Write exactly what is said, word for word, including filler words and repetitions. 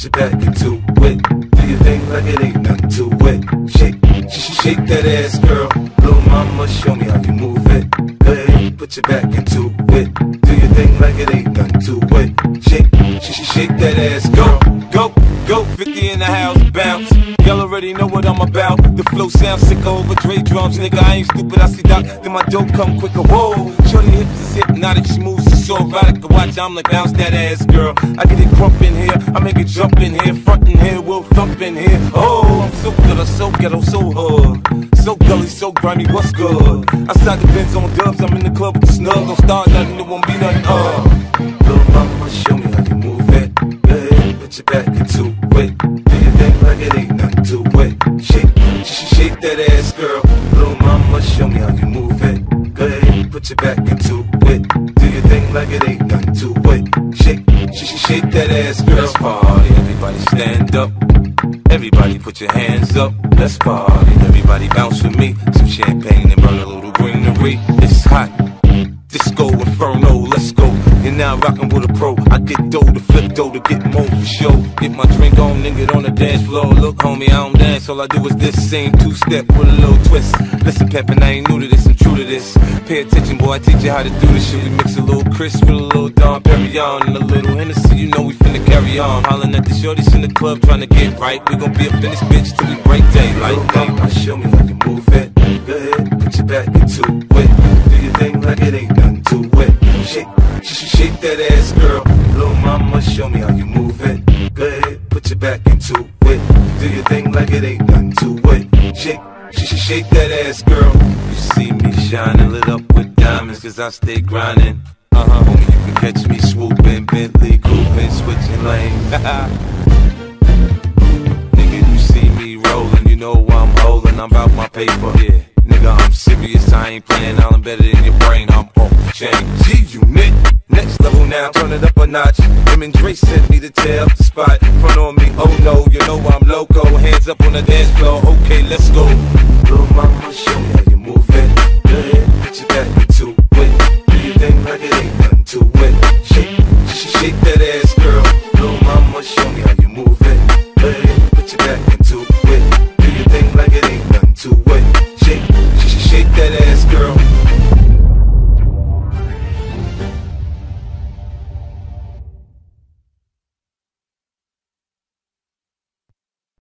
your back into it. Do your thing like it ain't nothing to it. Shake, sh shake that ass, girl. Little mama, show me how you move it. Go ahead, put your back into it. Do your thing like it ain't nothing to it. Shake, sh shake that ass, girl. Go, go, fifty in the house, bounce. Y'all already know what I'm about. The flow sounds sick over Dre drums, nigga. I ain't stupid, I see Doc, then my dope come quicker. Whoa, shorty hips is hypnotic, she moves, she's so erotic to watch. I'm like, bounce that ass, girl. I get it crump in here, I make it jump in here, front in here, we'll thump in here. Oh, I'm so good, I'm so ghetto, so hood, so gully, so grimy, what's good? Outside the Benz on dubs, I'm in the club with the snug. Don't start nothing, it won't be nothing. Uh, little mama, show me how you move it. Go ahead, put your back into it. Do your thing like it ain't nothing to it. Shake, sh shake that ass, girl. Little mama, show me how you move it. Go ahead, put your back into it. Do your thing like it ain't nothing to it. Shake, sh shake that ass, girl. Let's party, everybody stand up. Everybody put your hands up. Let's party, everybody bounce with me. Some champagne and burn a little greenery. It's hot, disco inferno, let's go. You're now rockin' with a pro. I get dough to flip dough to get more for show. Get my drink on, nigga, on the dance floor. Look, homie, I don't dance, all I do is this. Same two-step with a little twist. Listen, Peppin', I ain't new to this, I'm true to this. Pay attention, boy, I teach you how to do this shit. We mix a little Chris with a little Dom Perignon and a little Hennessy, you know we finna carry on. Hollin' at the shorties in the club trying to get right. We gon' be up in this bitch till we break daylight. Little mama, show me how you move it. Go ahead, put your back into it. Do your thing like it ain't nothing to it. Shake, sh shake that ass, girl. Little mama, show me how you move it. Go ahead, put your back into it. Do your thing like it ain't nothing to it. Shake, sh shake that ass, girl. You see me shining, lit up with diamonds, cause I stay grinding. Uh-huh, homie, you can catch me swooping, Bentley, cooping, switching lanes. Nigga, you see me rolling, you know I'm holding, I'm about my paper, yeah. Nigga, I'm serious, I ain't playing, I'm better in your brain, I'm off the chain. G-Unit, next level now, turn it up a notch. Him and Dre sent me to tear up the spot. Front on me, oh no, you know I'm loco. Hands up on the dance floor, okay, let's go. Little mama,